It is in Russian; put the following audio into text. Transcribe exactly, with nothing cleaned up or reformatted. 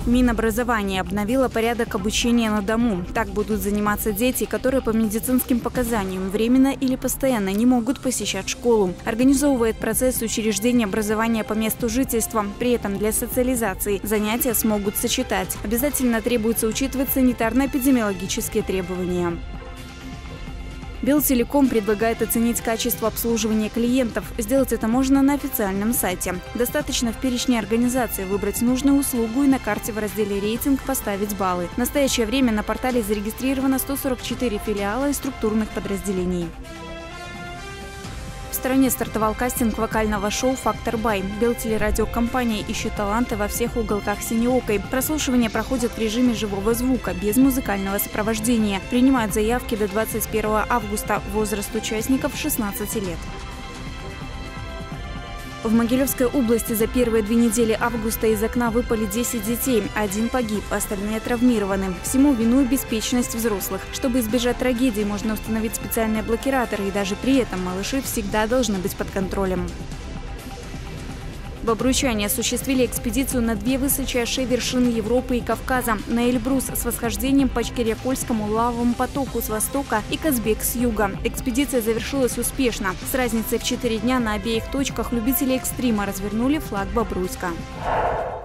Минобразование обновило порядок обучения на дому. Так будут заниматься дети, которые по медицинским показаниям временно или постоянно не могут посещать школу. Организовывает процесс учреждения образования по месту жительства. При этом для социализации занятия смогут сочетать. Обязательно требуется учитывать санитарно-эпидемиологические требования. Белтелеком предлагает оценить качество обслуживания клиентов. Сделать это можно на официальном сайте. Достаточно в перечне организации выбрать нужную услугу и на карте в разделе «Рейтинг» поставить баллы. В настоящее время на портале зарегистрировано сто сорок четыре филиала и структурных подразделений. В стране стартовал кастинг вокального шоу «Фактор Бай». Белтелерадиокомпания ищет таланты во всех уголках Синеокой. Прослушивание проходит в режиме живого звука, без музыкального сопровождения. Принимают заявки до двадцать первого августа. Возраст участников – шестнадцать лет. В Могилевской области за первые две недели августа из окна выпали десять детей. Один погиб, остальные травмированы. Всему виной беспечность взрослых. Чтобы избежать трагедий, можно установить специальные блокираторы, и даже при этом малыши всегда должны быть под контролем. Бобруйчане осуществили экспедицию на две высочайшие вершины Европы и Кавказа. На Эльбрус с восхождением по Чкерякольскому лавовому потоку с востока и Казбек с юга. Экспедиция завершилась успешно. С разницей в четыре дня на обеих точках любители экстрима развернули флаг Бобруйска.